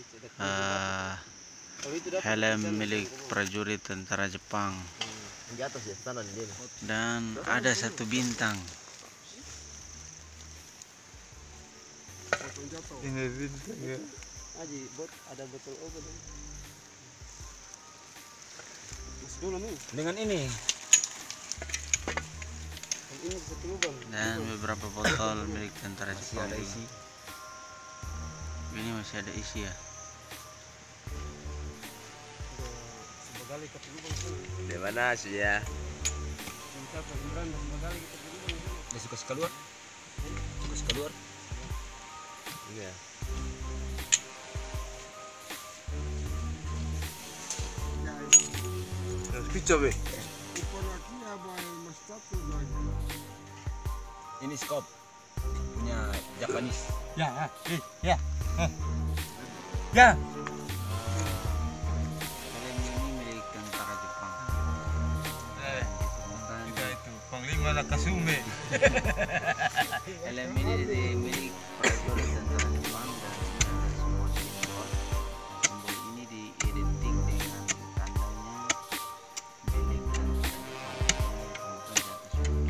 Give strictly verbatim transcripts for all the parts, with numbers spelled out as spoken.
uh, helm milik prajurit tentara Jepang. Di atas ya, sana di sini. Dan ada satu bintang. Ini bintang ya. Aji, bot ada botol obat. Mas dulu nih. Dengan ini. Ini satu lubang. Dan beberapa botol milik tentara Masih Jepang. ada isi. Ini masih ada isi ya. Sebagai satu lubang. Di mana sih ya? Kita pemberan sebagai satu lubang. Dia suka keluar. Suka keluar. Iya. Pico be. Ini skop punya Japanese. Ya, ya, ya. Ya. Helm ini milik tentara Jepang. Eh, Bukan itu Panglima Nakasume. helm ini dari milik prajurit tentara Jepang dan ada sebuah simbol. Simbol ini diidentik dengan tandanya milik tentara Jepang.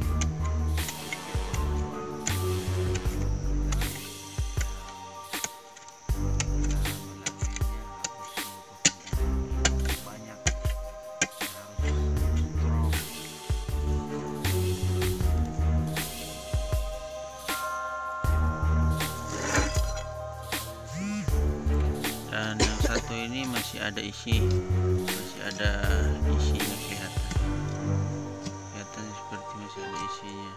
Banyak dan yang satu ini masih ada isi, masih ada isinya kelihatan, kelihatan seperti masih ada isinya.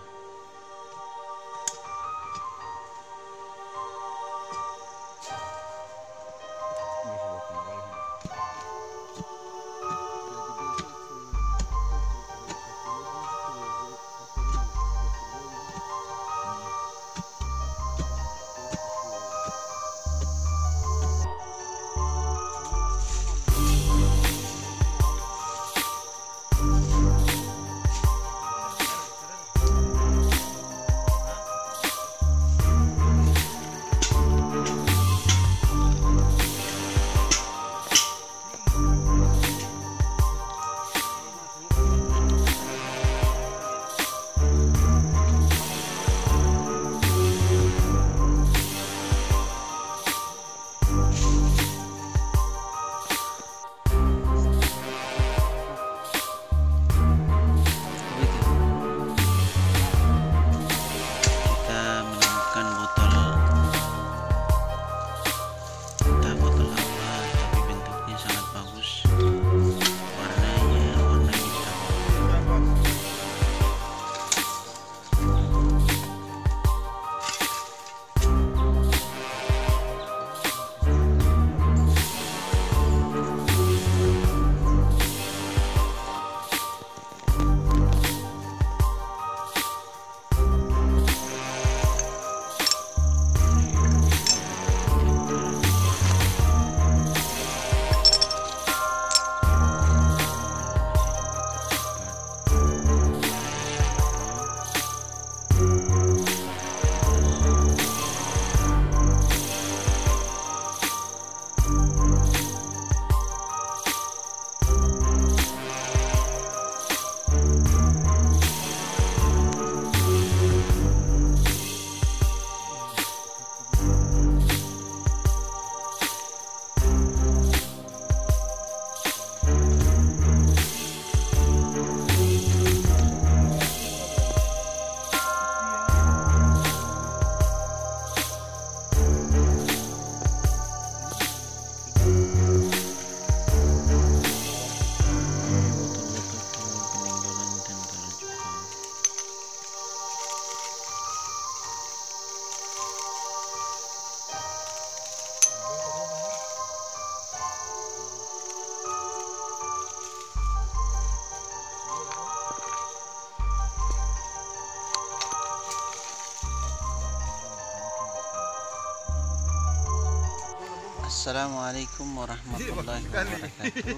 Assalamualaikum warahmatullahi wabarakatuh.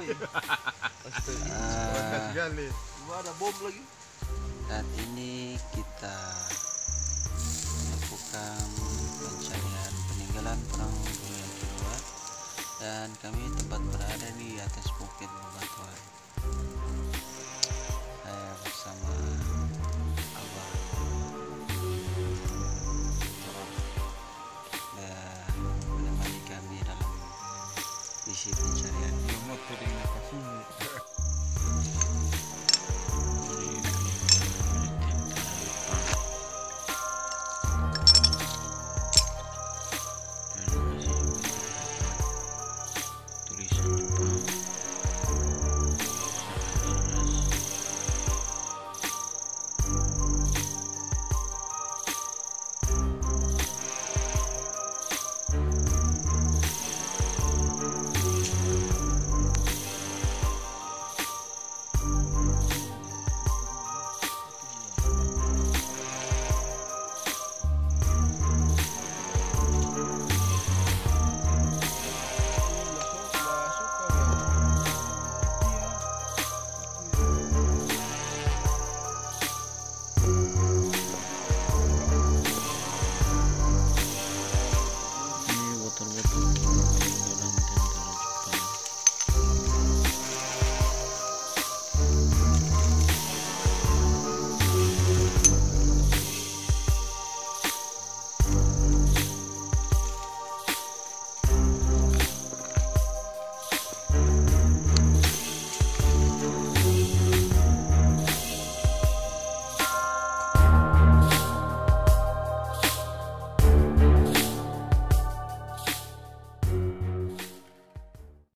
Uh, ada bom lagi. saat ini kita melakukan pencarian peninggalan perang dunia kedua Dan kami tempat berada di atas bukit bebatuan. Saya bersama Abah dan menemani kami dalam misi pencarian. Motor yang kasumi.